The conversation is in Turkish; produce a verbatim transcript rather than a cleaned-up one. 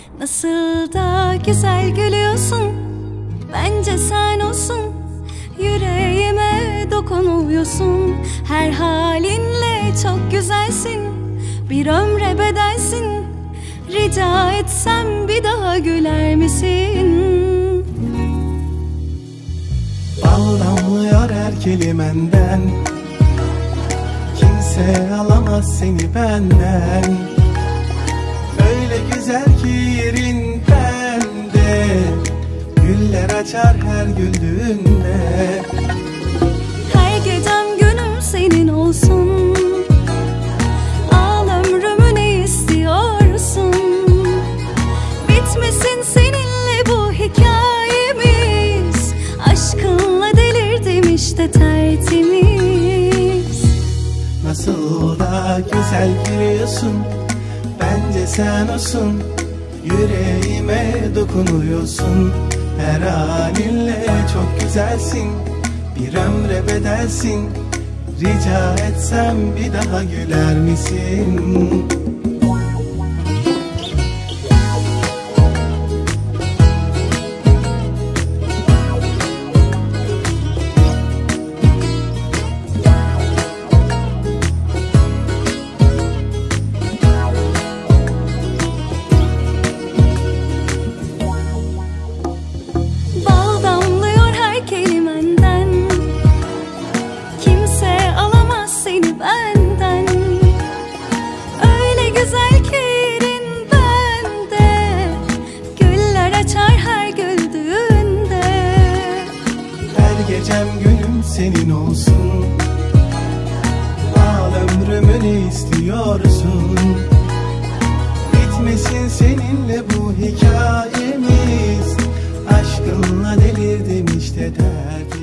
Nasıl da güzel gülüyorsun, bence sen olsun. Yüreğime dokunuyorsun, her halinle çok güzelsin. Bir ömre bedelsin, rica etsem bir daha güler misin? Bal damlıyor her kelimenden, kimse alamaz seni benden. Öyle güzel ki yerinden de, güller açar her güldüğünde. Her gecem günüm senin olsun, al ömrümü ne istiyorsun? Bitmesin seninle bu hikayemiz, aşkınla delirdim işte tertemiz. Nasıl da güzel gülüyorsun, bence sen olsun. Yüreğime dokunuyorsun, her halinle çok güzelsin. Bir ömre bedelsin, rica etsem bir daha güler misin? Gecem günüm senin olsun, al ömrümü ne istiyorsun? Bitmesin seninle bu hikayemiz, aşkınla delirdim işte der.